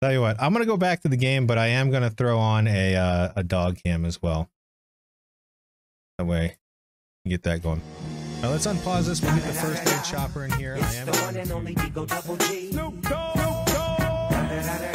Tell you what, I'm gonna go back to the game, but I am gonna throw on a dog cam as well. That way, you get that going. Now let's unpause this. We'll get the first aid chopper in here. I am going to...